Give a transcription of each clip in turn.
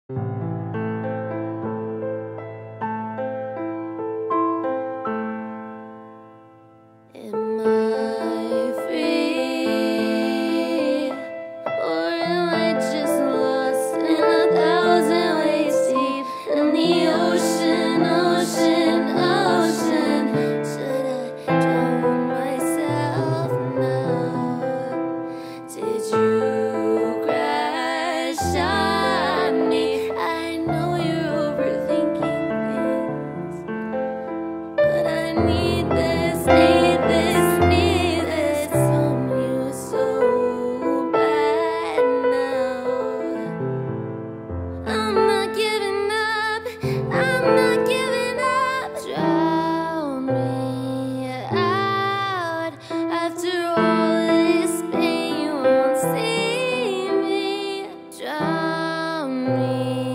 Am I free, or am I just lost in 1,000 ways deep in the ocean, ocean, ocean? Should I drown myself now? Did you crash on me? I know you're overthinking things, but I need this, need this, need this from you so bad now. I'm not giving up, I'm not giving up. Drown me out. After all this pain, you won't see me. Drown me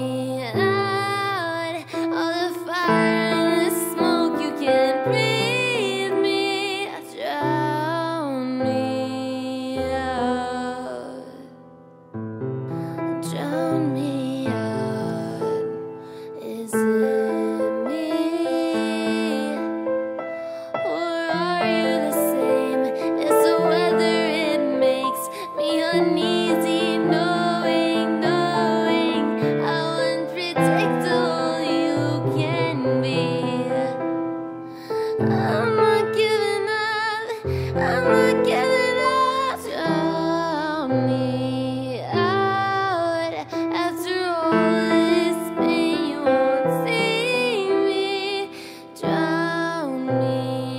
out. All the fire and the smoke, you can't breathe me. Drown me out. Drown me out. Is it me, or are you the same? It's the weather, it makes me uneasy, knowing how unpredictable you can be. I'm not giving up, I'm not giving up. Drown me out. After all this pain, you won't see me. Drown me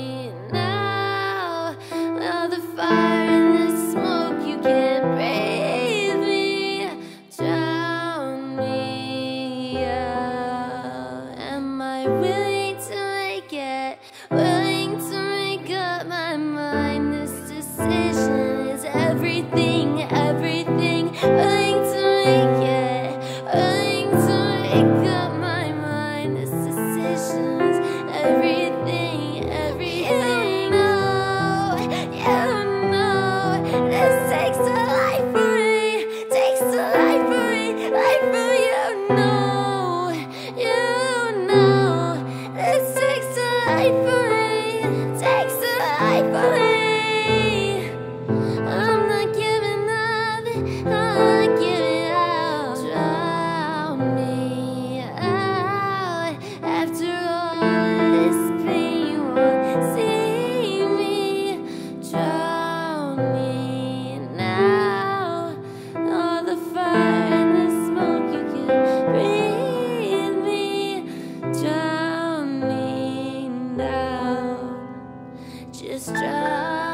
now. All the fire and the smoke, you can't breathe me. Drown me out. Am I willing to make it? Willing to make up my mind? This decision is everything, everything. Willing to make it, willing to make up my mind. This decision is everything, everything. You know, this takes a life for me, takes a life for me, life for you. You know, this takes a life for me, takes a life for me. I'm not giving up, I'm not giving out. Drown me out. After all this pain, you won't see me. Drown me now. All the fire and the smoke, you can breathe me. Drown me now. Just drown